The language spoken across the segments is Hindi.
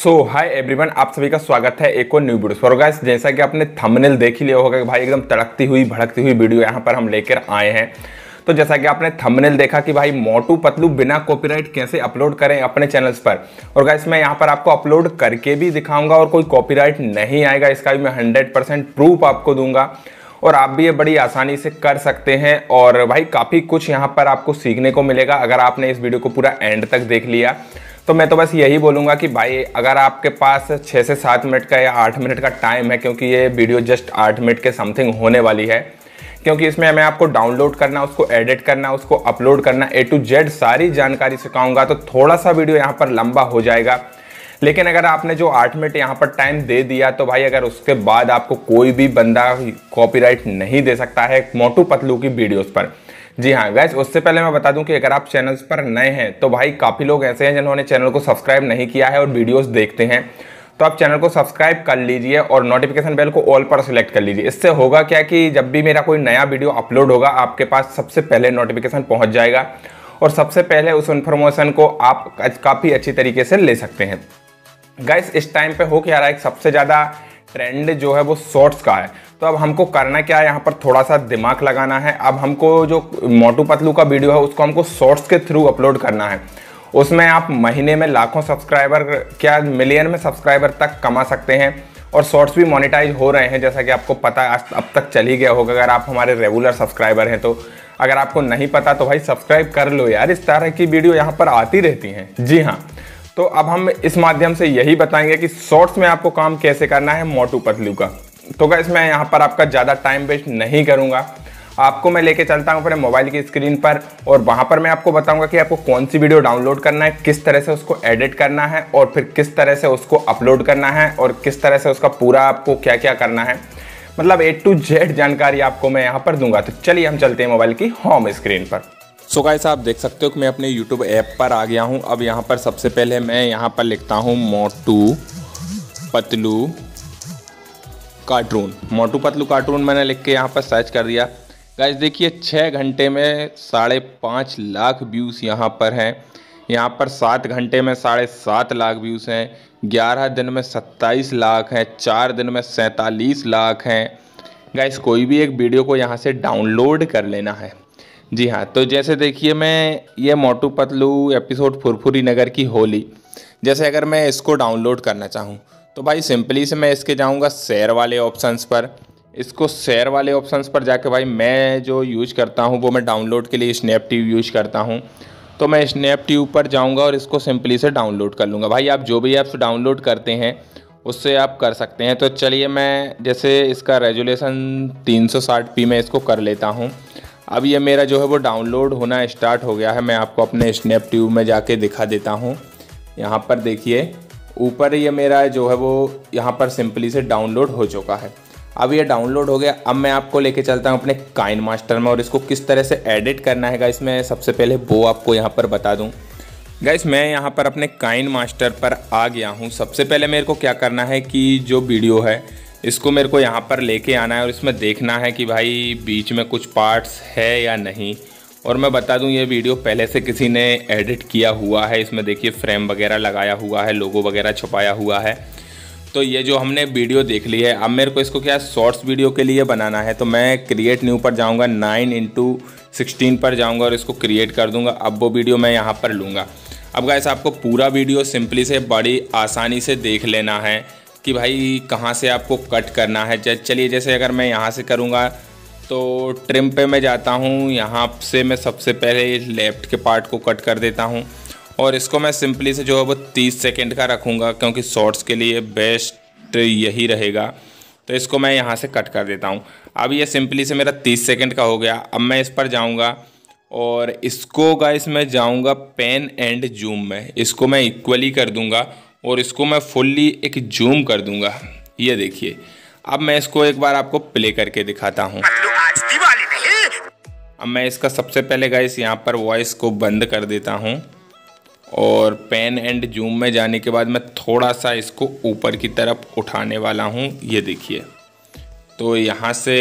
हाय एवरीवन, आप सभी का स्वागत है एक और न्यू वीडियो पर। गाइस, जैसा कि आपने थंबनेल देख ही लिया होगा कि भाई एकदम तड़कती हुई भड़कती हुई वीडियो यहाँ पर हम लेकर आए हैं। तो जैसा कि आपने थंबनेल देखा कि भाई मोटू पतलू बिना कॉपीराइट कैसे अपलोड करें अपने चैनल्स पर। और गाइस, मैं यहाँ पर आपको अपलोड करके भी दिखाऊंगा और कोई कॉपीराइट नहीं आएगा, इसका भी मैं 100% प्रूफ आपको दूंगा और आप भी ये बड़ी आसानी से कर सकते हैं। और भाई काफ़ी कुछ यहाँ पर आपको सीखने को मिलेगा अगर आपने इस वीडियो को पूरा एंड तक देख लिया। तो मैं तो बस यही बोलूँगा कि भाई अगर आपके पास 6 से 7 मिनट का या 8 मिनट का टाइम है, क्योंकि ये वीडियो जस्ट 8 मिनट के समथिंग होने वाली है, क्योंकि इसमें मैं आपको डाउनलोड करना, उसको एडिट करना, उसको अपलोड करना, A to Z सारी जानकारी सिखाऊंगा। तो थोड़ा सा वीडियो यहाँ पर लंबा हो जाएगा, लेकिन अगर आपने जो 8 मिनट यहाँ पर टाइम दे दिया तो भाई अगर उसके बाद आपको कोई भी बंदा कॉपीराइट नहीं दे सकता है मोटू पतलू की वीडियोस पर। जी हाँ गाइस, उससे पहले मैं बता दूं कि अगर आप चैनल्स पर नए हैं तो भाई काफ़ी लोग ऐसे हैं जिन्होंने चैनल को सब्सक्राइब नहीं किया है और वीडियोस देखते हैं। तो आप चैनल को सब्सक्राइब कर लीजिए और नोटिफिकेशन बेल को ऑल पर सिलेक्ट कर लीजिए। इससे होगा क्या कि जब भी मेरा कोई नया वीडियो अपलोड होगा आपके पास सबसे पहले नोटिफिकेशन पहुँच जाएगा और सबसे पहले उस इन्फॉर्मेशन को आप काफ़ी अच्छी तरीके से ले सकते हैं। गाइस, इस टाइम पे हो क्या रहा है, सबसे ज़्यादा ट्रेंड जो है वो शॉर्ट्स का है। तो अब हमको करना क्या है, यहाँ पर थोड़ा सा दिमाग लगाना है। अब हमको जो मोटू पतलू का वीडियो है उसको हमको शॉर्ट्स के थ्रू अपलोड करना है। उसमें आप महीने में लाखों सब्सक्राइबर, क्या मिलियन में सब्सक्राइबर तक कमा सकते हैं और शॉर्ट्स भी मोनेटाइज हो रहे हैं, जैसा कि आपको पता अब तक चल ही गया होगा अगर आप हमारे रेगुलर सब्सक्राइबर हैं। तो अगर आपको नहीं पता तो भाई सब्सक्राइब कर लो यार, इस तरह की वीडियो यहाँ पर आती रहती हैं। जी हाँ, तो अब हम इस माध्यम से यही बताएंगे कि शॉर्ट्स में आपको काम कैसे करना है मोटू पतलू का। तो गाइस, मैं यहाँ पर आपका ज़्यादा टाइम वेस्ट नहीं करूँगा, आपको मैं लेके चलता हूँ अपने मोबाइल की स्क्रीन पर और वहाँ पर मैं आपको बताऊँगा कि आपको कौन सी वीडियो डाउनलोड करना है, किस तरह से उसको एडिट करना है और फिर किस तरह से उसको अपलोड करना है और किस तरह से उसका पूरा आपको क्या क्या करना है, मतलब A to Z जानकारी आपको मैं यहाँ पर दूंगा। तो चलिए हम चलते हैं मोबाइल की होम स्क्रीन पर। सो गाइस, आप देख सकते हो कि मैं अपने YouTube ऐप पर आ गया हूँ। अब यहाँ पर सबसे पहले मैं यहाँ पर लिखता हूँ मोटू पतलू कार्टून। मोटू पतलू कार्टून मैंने लिख के यहाँ पर सर्च कर दिया। गाइस देखिए, 6 घंटे में 5.5 लाख व्यूज़ यहाँ पर हैं। यहाँ पर 7 घंटे में 7.5 लाख व्यूज़ हैं। 11 दिन में 27 लाख हैं। 4 दिन में 47 लाख हैं। गाइस, कोई भी एक वीडियो को यहाँ से डाउनलोड कर लेना है। जी हाँ, तो जैसे देखिए, मैं ये मोटू पतलू एपिसोड फुरफुरी नगर की होली, जैसे अगर मैं इसको डाउनलोड करना चाहूँ तो भाई सिंपली से मैं इसके जाऊँगा शेयर वाले ऑप्शंस पर। इसको शेयर वाले ऑप्शंस पर जाके भाई मैं जो यूज करता हूँ वो मैं डाउनलोड के लिए स्नैपट्यूब यूज करता हूँ। तो मैं स्नैपट्यूब पर जाऊँगा और इसको सिंपली से डाउनलोड कर लूँगा। भाई आप जो भी ऐप्स डाउनलोड करते हैं उससे आप कर सकते हैं। तो चलिए, मैं जैसे इसका रेजोल्यूशन 360p में इसको कर लेता हूँ। अब ये मेरा जो है वो डाउनलोड होना स्टार्ट हो गया है। मैं आपको अपने स्नैपट्यूब में जाके दिखा देता हूँ। यहाँ पर देखिए, ऊपर ये मेरा जो है वो यहाँ पर सिंपली से डाउनलोड हो चुका है। अब ये डाउनलोड हो गया। अब मैं आपको लेके चलता हूँ अपने काइन मास्टर में और इसको किस तरह से एडिट करना है गाइस, मैं सबसे पहले वो आपको यहाँ पर बता दूँ। गाइस, मैं यहाँ पर अपने काइन मास्टर पर आ गया हूँ। सबसे पहले मेरे को क्या करना है कि जो वीडियो है इसको मेरे को यहाँ पर लेके आना है और इसमें देखना है कि भाई बीच में कुछ पार्ट्स है या नहीं। और मैं बता दूं, ये वीडियो पहले से किसी ने एडिट किया हुआ है। इसमें देखिए फ्रेम वगैरह लगाया हुआ है, लोगो वगैरह छुपाया हुआ है। तो ये जो हमने वीडियो देख ली है, अब मेरे को इसको क्या शॉर्ट्स वीडियो के लिए बनाना है। तो मैं क्रिएट न्यू पर जाऊँगा, 9:16 पर जाऊँगा और इसको क्रिएट कर दूँगा। अब वो वीडियो मैं यहाँ पर लूँगा। अब गाइस, आपको पूरा वीडियो सिंपली से बड़ी आसानी से देख लेना है कि भाई कहाँ से आपको कट करना है। चलिए, जैसे अगर मैं यहाँ से करूँगा तो ट्रिम पे मैं जाता हूँ। यहाँ से मैं सबसे पहले लेफ़्ट के पार्ट को कट कर देता हूँ और इसको मैं सिंपली से जो है वो 30 सेकंड का रखूँगा, क्योंकि शॉर्ट्स के लिए बेस्ट यही रहेगा। तो इसको मैं यहाँ से कट कर देता हूँ। अब ये सिंपली से मेरा 30 सेकंड का हो गया। अब मैं इस पर जाऊँगा और इसको गाइस मैं जाऊँगा पेन एंड जूम में, इसको मैं इक्वली कर दूँगा और इसको मैं फुल्ली एक जूम कर दूँगा। ये देखिए, अब मैं इसको एक बार आपको प्ले करके दिखाता हूँ। अब मैं इसका सबसे पहले गाइस यहाँ पर वॉइस को बंद कर देता हूँ और पेन एंड जूम में जाने के बाद मैं थोड़ा सा इसको ऊपर की तरफ उठाने वाला हूँ। ये देखिए, तो यहाँ से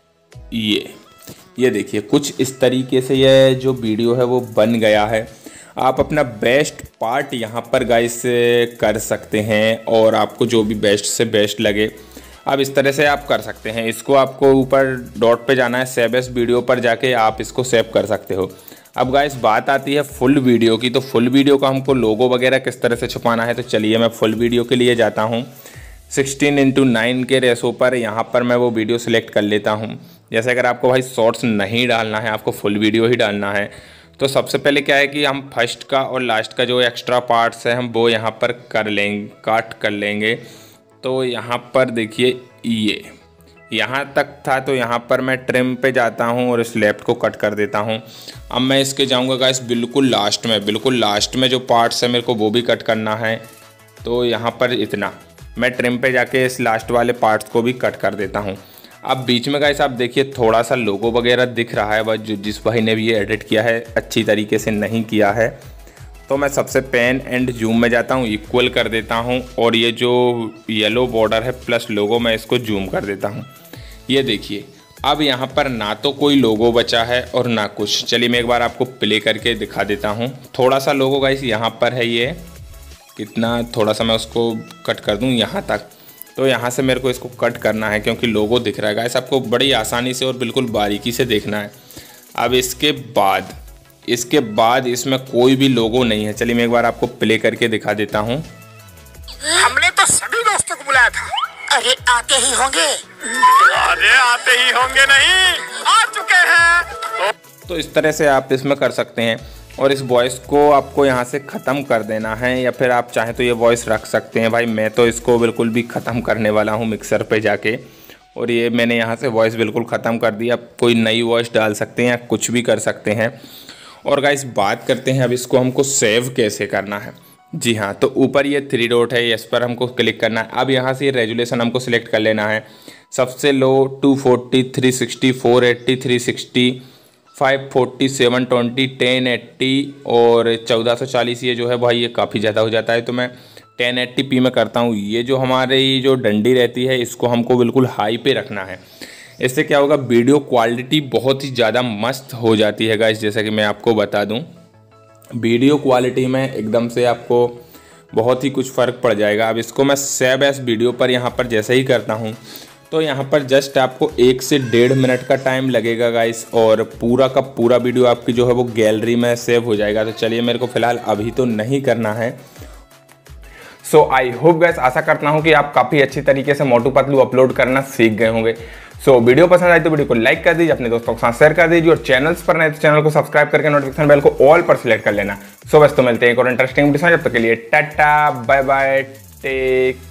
ये देखिए कुछ इस तरीके से ये जो वीडियो है वो बन गया है। आप अपना बेस्ट पार्ट यहाँ पर गाइस कर सकते हैं और आपको जो भी बेस्ट से बेस्ट लगे अब इस तरह से आप कर सकते हैं। इसको आपको ऊपर डॉट पे जाना है, सेव एज वीडियो पर जाके आप इसको सेव कर सकते हो। अब गाइस बात आती है फुल वीडियो की, तो फुल वीडियो का हमको लोगो वगैरह किस तरह से छुपाना है। तो चलिए मैं फुल वीडियो के लिए जाता हूँ 16:9 के रेशो पर। यहाँ पर मैं वो वीडियो सिलेक्ट कर लेता हूँ। जैसे अगर आपको भाई शॉर्ट्स नहीं डालना है, आपको फुल वीडियो ही डालना है, तो सबसे पहले क्या है कि हम फर्स्ट का और लास्ट का जो एक्स्ट्रा पार्ट्स है हम वो यहाँ पर कर लेंगे, काट कर लेंगे। तो यहाँ पर देखिए ये यहाँ तक था, तो यहाँ पर मैं ट्रिम पे जाता हूँ और इस लेफ्ट को कट कर देता हूँ। अब मैं इसके जाऊँगा गाइस बिल्कुल लास्ट में जो पार्ट्स है मेरे को वो भी कट करना है। तो यहाँ पर इतना मैं ट्रिम पे जाके इस लास्ट वाले पार्ट्स को भी कट कर देता हूँ। अब बीच में गाइस आप देखिए थोड़ा सा लोगो वगैरह दिख रहा है, बस जिस भाई ने भी ये एडिट किया है अच्छी तरीके से नहीं किया है। तो मैं सबसे पेन एंड जूम में जाता हूँ, इक्वल कर देता हूँ और ये जो येलो बॉर्डर है प्लस लोगो मैं इसको जूम कर देता हूँ। ये देखिए अब यहाँ पर ना तो कोई लोगो बचा है और ना कुछ। चलिए मैं एक बार आपको प्ले करके दिखा देता हूँ। थोड़ा सा लोगो गाइस यहाँ पर है, ये कितना थोड़ा सा मैं उसको कट कर दूँ यहाँ तक। तो यहाँ से मेरे को इसको कट करना है क्योंकि लोगो दिख रहा है गाइस, आपको बड़ी आसानी से और बिल्कुल बारीकी से देखना है। अब इसके बाद इसमें कोई भी लोगो नहीं है। चलिए मैं एक बार आपको प्ले करके दिखा देता हूँ। हमने तो सभी दोस्तों को बुलाया था। अरे आते ही होंगे। अरे आते ही होंगे नहीं, आ चुके हैं। तो इस तरह से आप इसमें कर सकते हैं और इस वॉइस को आपको यहाँ से ख़त्म कर देना है, या फिर आप चाहें तो ये वॉइस रख सकते हैं। भाई मैं तो इसको बिल्कुल भी ख़त्म करने वाला हूँ मिक्सर पे जाके, और ये मैंने यहाँ से वॉइस बिल्कुल ख़त्म कर दी। आप कोई नई वॉइस डाल सकते हैं या कुछ भी कर सकते हैं। और गाइस बात करते हैं अब इसको हमको सेव कैसे करना है। जी हाँ, तो ऊपर ये 3 डॉट है, इस पर हमको क्लिक करना है। अब यहाँ से रेजुलेशन हमको सिलेक्ट कर लेना है। सबसे लो 240, 360, 480, 360, 540, 720, 1080 और 1440। ये जो है भाई ये काफ़ी ज़्यादा हो जाता है, तो मैं 1080p में करता हूँ। ये जो हमारी जो डंडी रहती है इसको हमको बिल्कुल हाई पे रखना है। इससे क्या होगा, वीडियो क्वालिटी बहुत ही ज़्यादा मस्त हो जाती है गाइस। जैसा कि मैं आपको बता दूं, वीडियो क्वालिटी में एकदम से आपको बहुत ही कुछ फ़र्क पड़ जाएगा। अब इसको मैं सेव एज वीडियो पर यहाँ पर जैसे ही करता हूँ तो यहाँ पर जस्ट आपको 1 से 1.5 मिनट का टाइम लगेगा गाइस, और पूरा का पूरा वीडियो आपकी जो है वो गैलरी में सेव हो जाएगा। तो चलिए मेरे को फ़िलहाल अभी तो नहीं करना है। सो आई होप गाइस, आशा करता हूँ कि आप काफ़ी अच्छी तरीके से मोटू पतलू अपलोड करना सीख गए होंगे। सो वीडियो पसंद आई तो वीडियो को लाइक कर दीजिए, अपने दोस्तों के साथ शेयर कर दीजिए, और चैनल्स पर नए तो चैनल को सब्सक्राइब करके नोटिफिकेशन बेल को ऑल पर सिलेक्ट कर लेना। सो बस तो मिलते हैं एक और इंटरेस्टिंग वीडियो, जब तक के लिए टाटा बाय बाय, टेक